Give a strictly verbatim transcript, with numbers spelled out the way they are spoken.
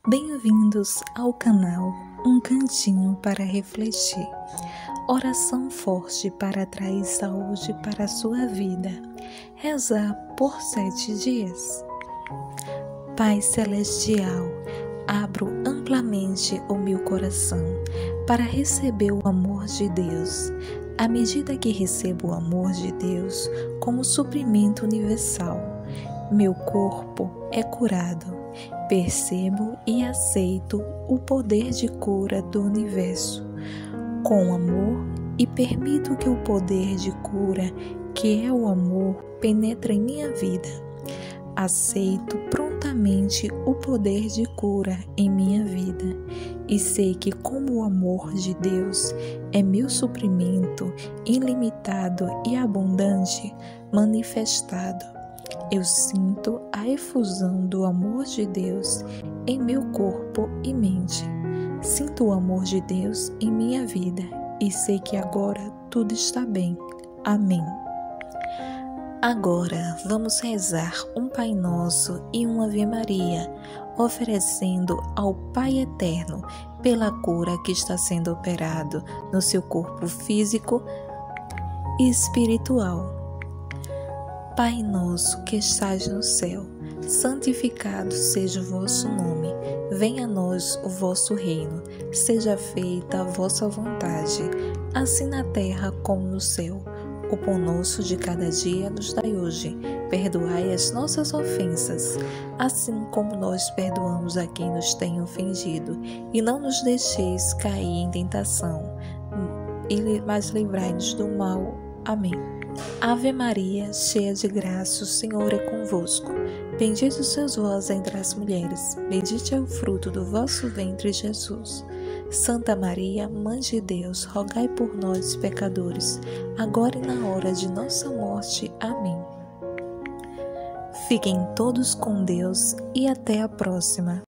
Bem-vindos ao canal Um Cantinho para Refletir. Oração forte para atrair saúde para a sua vida. Rezar por sete dias. Pai Celestial, abro amplamente o meu coração para receber o amor de Deus. À medida que recebo o amor de Deus como suprimento universal, meu corpo é curado. Percebo e aceito o poder de cura do universo com amor e permito que o poder de cura, que é o amor, penetre em minha vida. Aceito prontamente o poder de cura em minha vida e sei que, como o amor de Deus é meu suprimento ilimitado e abundante, manifestado, eu sinto a efusão do amor de Deus em meu corpo e mente. Sinto o amor de Deus em minha vida e sei que agora tudo está bem. Amém. Agora vamos rezar um Pai Nosso e uma Ave Maria, oferecendo ao Pai Eterno pela cura que está sendo operado no seu corpo físico e espiritual. Pai nosso que estais no céu, santificado seja o vosso nome. Venha a nós o vosso reino. Seja feita a vossa vontade, assim na terra como no céu. O pão nosso de cada dia nos dai hoje. Perdoai as nossas ofensas, assim como nós perdoamos a quem nos tem ofendido. E não nos deixeis cair em tentação, mas livrai-nos do mal. Amém. Ave Maria, cheia de graça, o Senhor é convosco. Bendita sois vós entre as mulheres, bendito é o fruto do vosso ventre, Jesus. Santa Maria, Mãe de Deus, rogai por nós, pecadores, agora e na hora de nossa morte. Amém. Fiquem todos com Deus e até a próxima.